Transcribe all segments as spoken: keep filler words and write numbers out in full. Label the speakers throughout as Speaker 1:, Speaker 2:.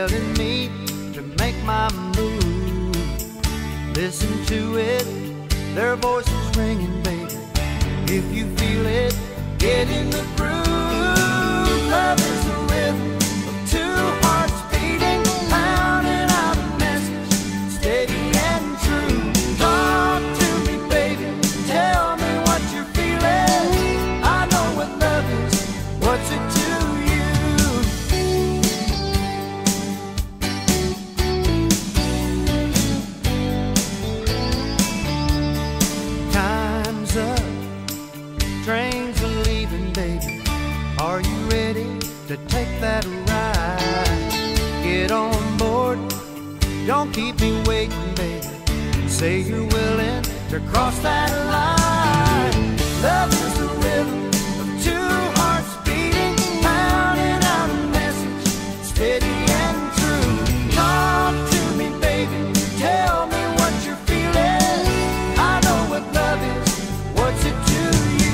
Speaker 1: telling me to make my move. Listen to it, their voices ringing, baby. If you feel it, get in the groove. Love is the rhythm of two hearts beating, pounding out a message, steady and true. Talk to me, baby, tell me what you're feeling. I know what love is, what's it to you? Time's up, trains are leaving, baby. Are you ready to take that ride? Get on board, don't keep me waiting, baby. Say you're willing to cross that line. Love is the rhythm of two hearts beating, pounding out a message, steady and true. Talk to me, baby, tell me what you're feeling. I know what love is, what's it to you?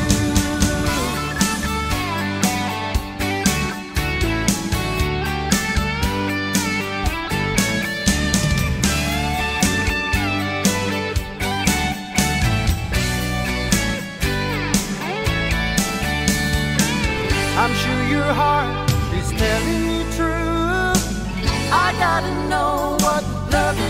Speaker 1: I'm sure your heart is telling you true. I gotta know what love is.